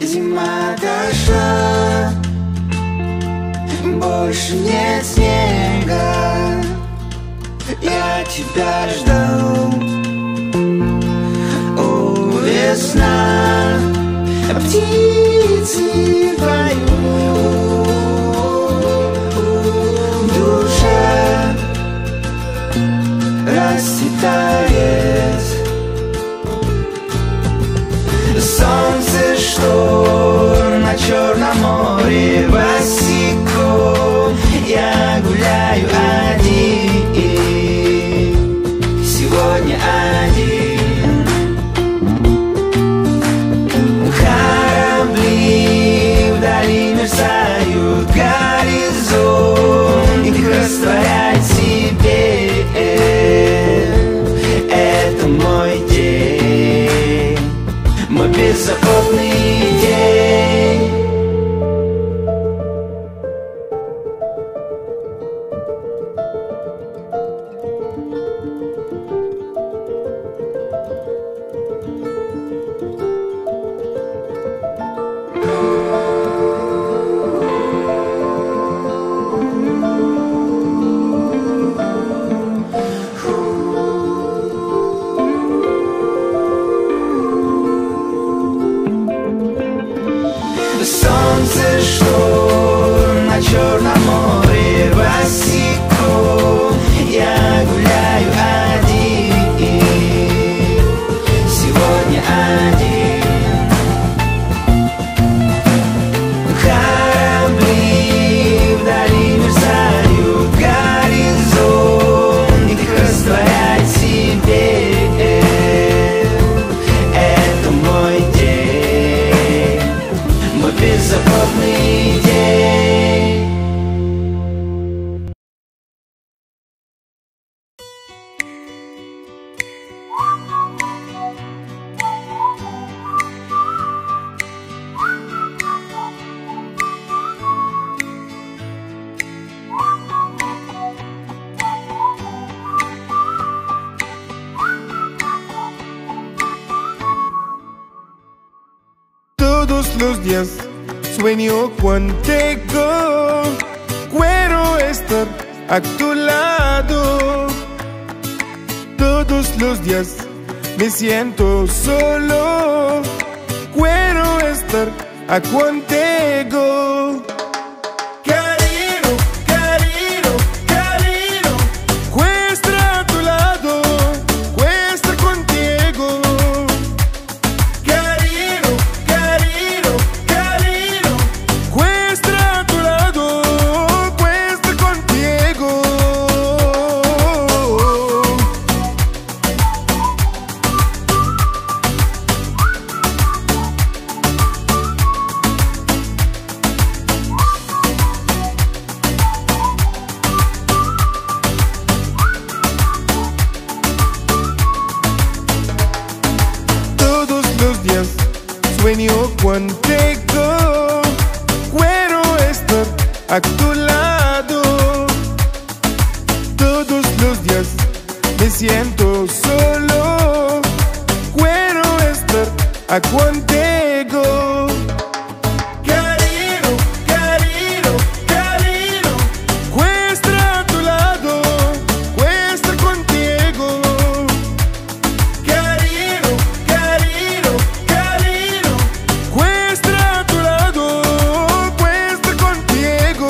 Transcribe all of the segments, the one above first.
Зима дошла, больше нет снега. Я тебя жду, о, весна, птицы поют, душа расцветает. Солнце, шторм на Черном море босиком. Я гуляю один, сегодня один. Корабли вдали мерцают, горизонт их растворяет в себе. Это мой день, мой беззаботный день. Солнце, шторм на Черном море босиком. Я гуляю один, сегодня один. Корабли вдали мерцают, горизонт их растворяет в себе. Это мой день, мой беззаботный день. Todos los días sueño contigo, quiero estar a tu lado. Todos los días me siento solo, quiero estar contigo. Cariño, cariño, cariño, quiero estar a tu lado, quiero estar contigo. Cariño, cariño, cariño, quiero estar a tu lado, quiero estar contigo. Todos los días sueño contigo, quiero estar a tu lado. Todos los días me siento solo, quiero estar contigo. Cariño, cariño, cariño, quiero estar a tu lado, quiero estar contigo. Cariño, cariño, cariño, quiero estar a tu lado, quiero estar contigo.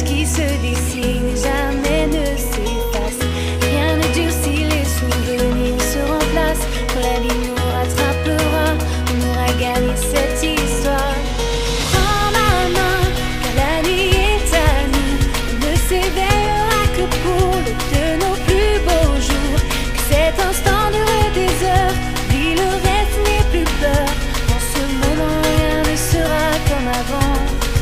visage qui se dessine, jamais ne s'efface. Rien ne dure si les souvenirs se remplacent. Quand la vie nous rattrapera, on aura gagné cette histoire. Prends ma main, car la nuit est à nous. On ne s'éveillera que pour le de nos plus beaux jours. Que cet instant dure des heures, puis le reste n'est plus peur. En ce moment, rien ne sera comme avant.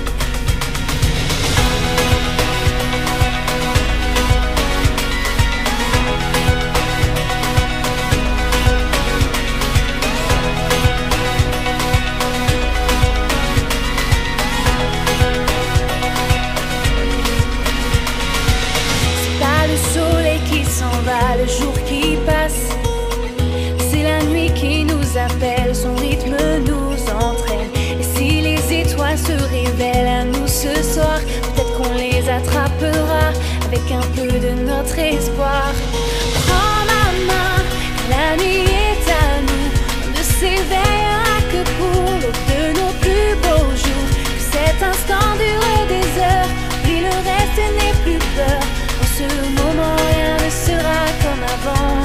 Le jour qui passe, c'est la nuit qui nous appelle, son rythme nous entraîne. Et si les étoiles se révèlent à nous ce soir, peut-être qu'on les attrapera avec un peu de notre espoir. Prends ma main, la nuit est à nous. On ne s'éveillera que pour l'aube de nos plus beaux jours. Que cet instant dure des heures, puis le reste n'est plus peur. En ce moment, rien ne sera comme avant.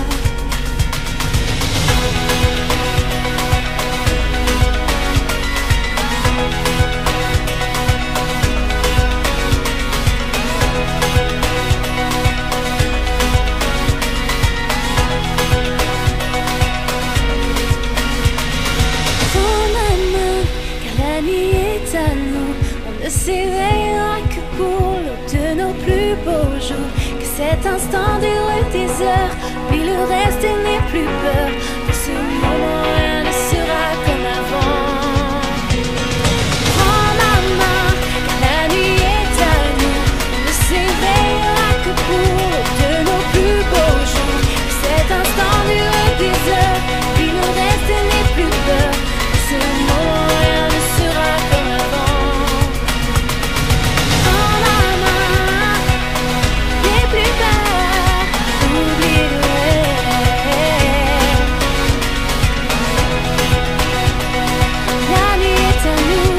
Prends ma main, car la nuit est à nous. On ne s'éveillera que pour l'aube de nos plus beaux jours. Que cet instant dure des heures, puis le reste n'est plus peur. De ce moment, rien ne sera comme avant. Prends ma main, car la nuit est à nous. On ne s'éveillera que pour l'aube de nos plus beaux jours. Que cet instant dure des heures, puis le reste n'est plus peur. De ce moment, rien ne sera comme avant. Prends ma main, n'aie plus peur, oublie le rêve. La nuit est à nous,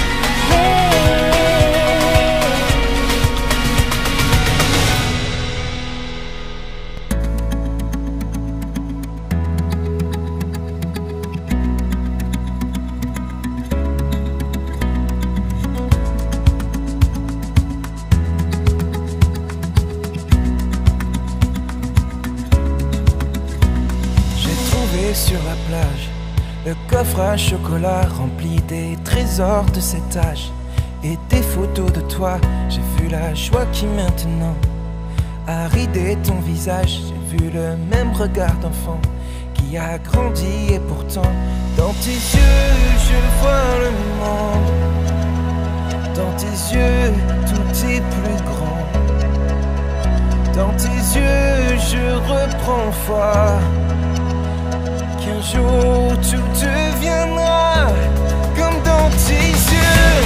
J'ai trouvé sur la plage le coffre à chocolat rempli des trésors de cet âge et des photos de toi. J'ai vu la joie qui maintenant a ridé ton visage. J'ai vu le même regard d'enfant qui a grandi et pourtant dans tes yeux je vois le monde. Dans tes yeux tout est plus grand. Dans tes yeux je reprends foi. Qu'un jour tout deviendra comme dans tes yeux.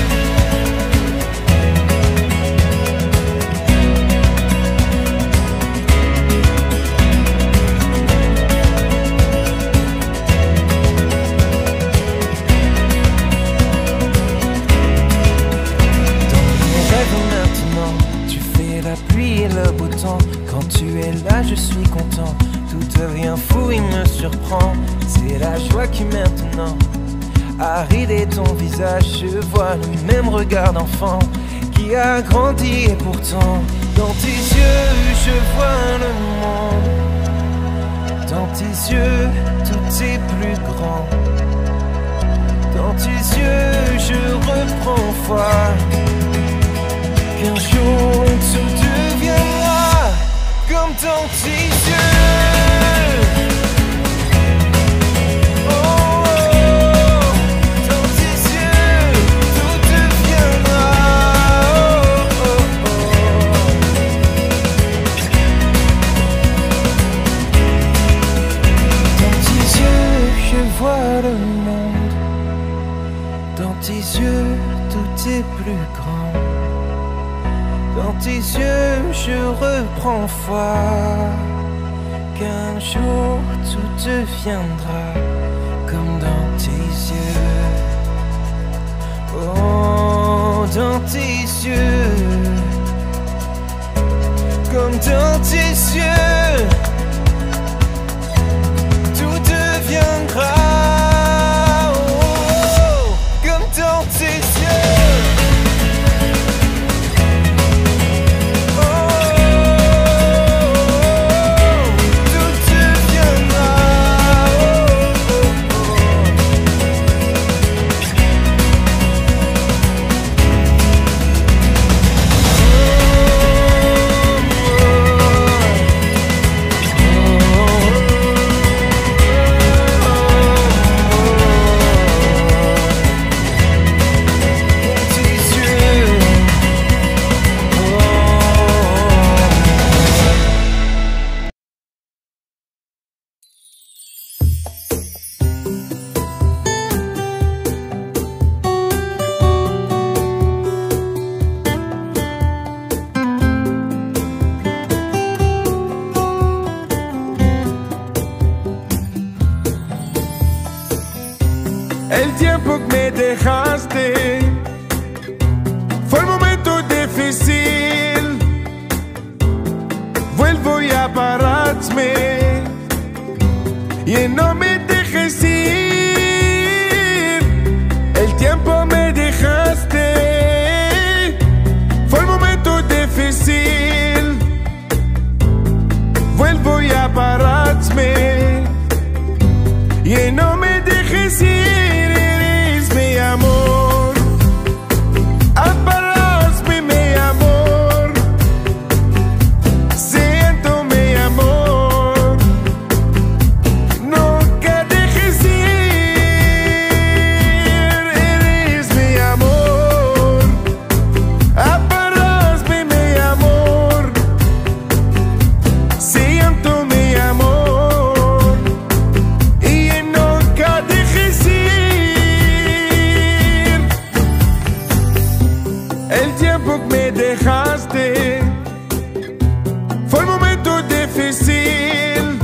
Dans mes rêves maintenant, tu fais la pluie et le beau temps. Quand tu es là, je suis content. Tout devient fou, il me surprend. C'est la joie qui maintenant a ridé ton visage. Je vois le même regard d'enfant qui a grandi et pourtant dans tes yeux je vois le monde. Dans tes yeux tout est plus grand. Dans tes yeux je reprends foi. Qu'un jour tout deviendra comme dans tes yeux. Oh, dans tes yeux, tout deviendra. Oh, oh, oh. Dans tes yeux, je vois le monde. Dans tes yeux, tout est plus grand. Dans tes yeux, je reprends foi. Qu'un jour tout deviendra comme dans tes yeux. Oh, dans tes yeux. dans tes yeux, tout deviendra comme dans tes yeux. El tiempo que me dejaste fue el momento difícil. Vuelvo a pararme y no me dejes ir. El tiempo me dejaste fue el momento difícil. Vuelvo a pararme y no me dejes ir. Mi amor, abraçame, mi amor, siento mi amor, nunca dejes ir, eres mi amor, abraçame, mi amor, siento mi amor, y nunca dejes ir. El tiempo que me dejaste fue el momento difícil.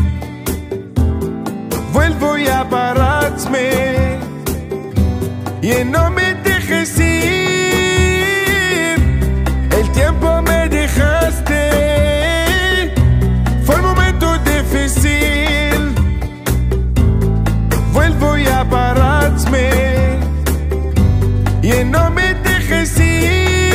Vuelvo a pararme y no me dejes ir. El tiempo me dejaste fue el momento difícil. Vuelvo a pararme y no me dejes ir.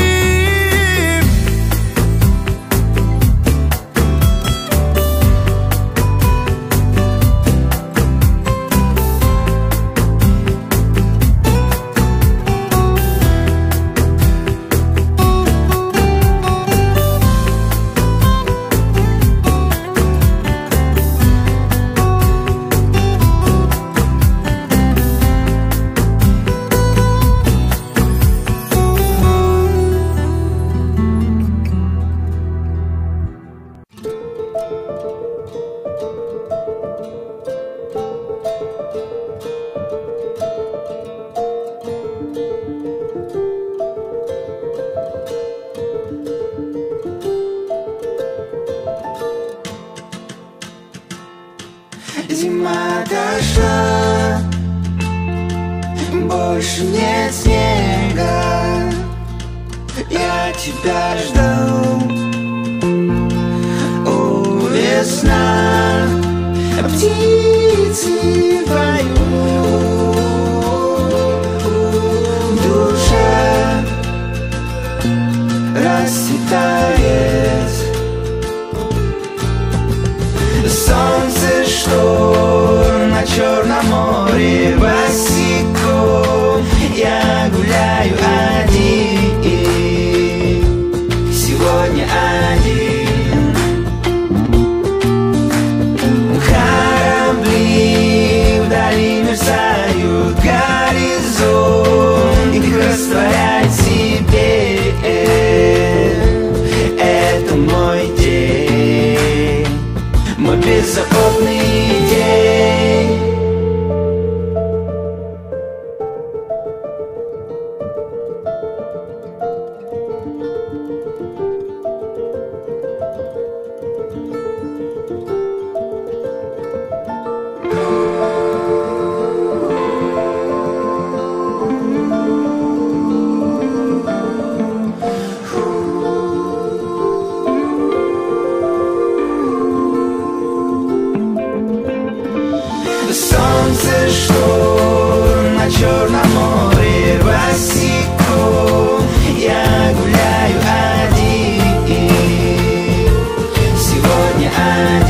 Зима дошла, больше нет снега. Я тебя жду, о, весна, птицы поют, душа расцветает. Солнце, что на Черном море босиком, я гуляю один, сегодня один. Корабли вдали мерцают, горизонт их растворяет в себе. Это мой день, мой беззаботный день. anni.